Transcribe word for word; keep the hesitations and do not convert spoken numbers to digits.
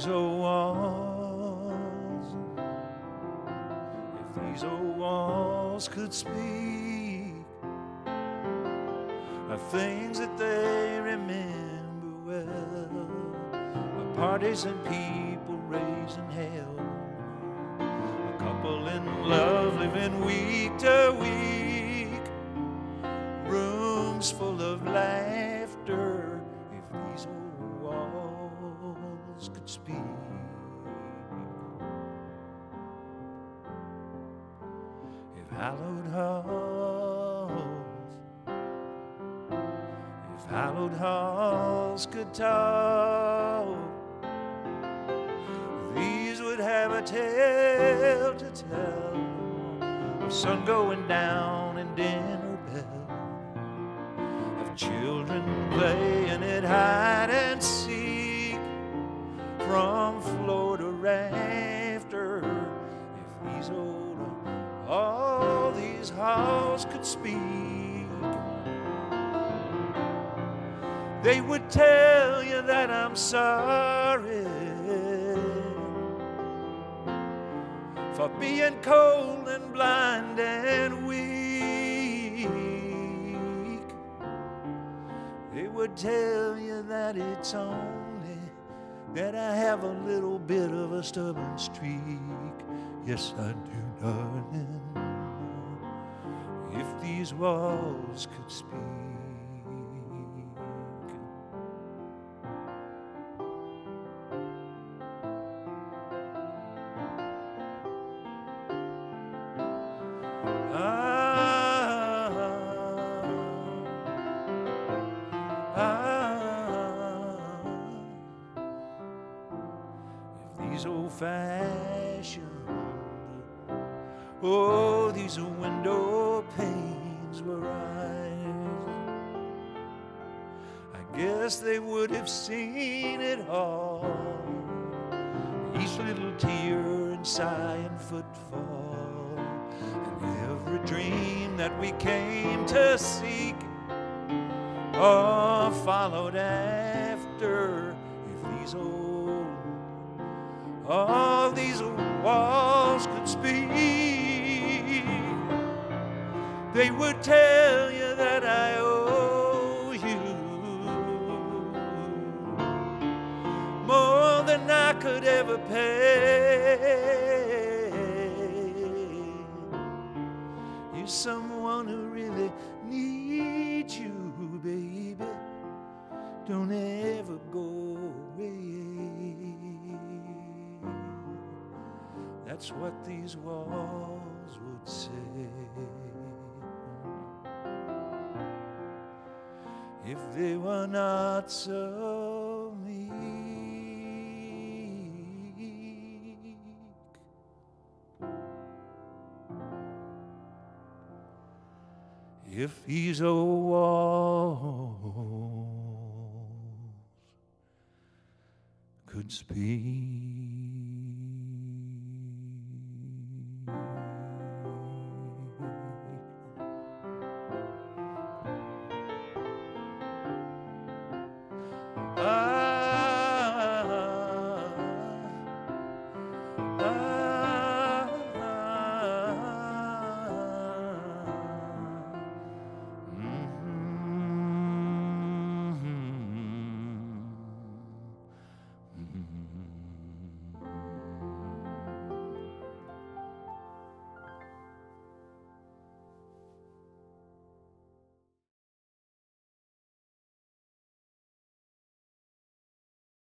these old walls, if these old walls could speak of things that they remember well, of parties and people raising hell, a couple in love living week to week, rooms full of laughter. If these old walls could speak, if hallowed halls, if hallowed halls could talk, these would have a tale to tell of sun going down and dinner bell, of children playing at hide and seek from floor to rafter. If these old, all these halls could speak, they would tell you that I'm sorry for being cold and blind and weak. They would tell you that it's only that I have a little bit of a stubborn streak. Yes, I do, darling. If these walls could speak. Ah, ah, if these old-fashioned, oh, these window panes were eyes, I guess they would have seen it all, each little tear and sigh and footfall, and every dream that we came to seek, or followed after. If these old, all these old walls could speak, they would tell you that I owe you more than I could ever pay. You're someone who really needs you, baby. Don't ever go away. That's what these walls would say if they were not so meek. If these old walls could speak.